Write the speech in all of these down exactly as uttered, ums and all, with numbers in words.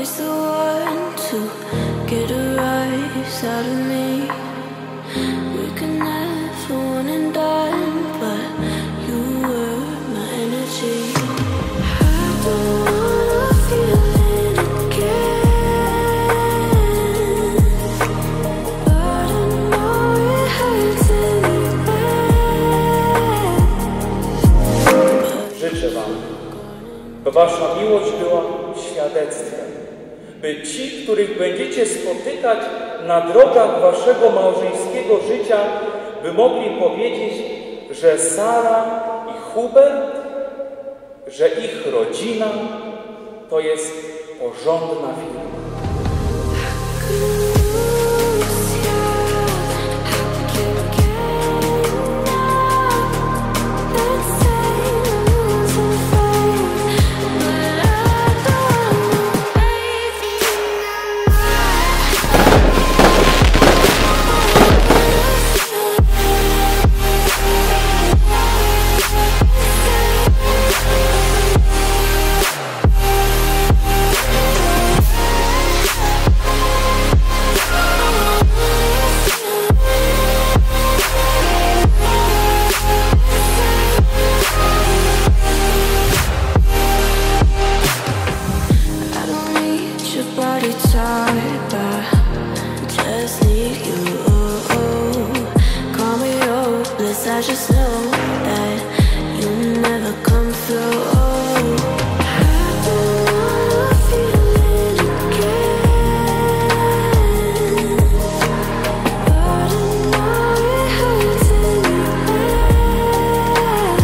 always the one to get a rise out of me. We could never one and done, but you were my energy. I don't wanna feel it again, but I know it hurts in the end. Życzę Wam, by Wasza miłość była świadectwem, by ci, których będziecie spotykać na drogach Waszego małżeńskiego życia, by mogli powiedzieć, że Sara i Hubert, że ich rodzina to jest porządna firma. I just know that you never come through. I don't wanna feel it again, but I know it hurts in the end.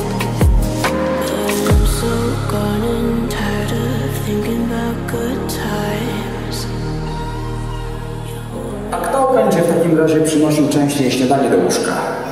But I'm so gone and tired of thinking about good times. A kto będzie w takim razie przynosił częściej śniadanie do łóżka?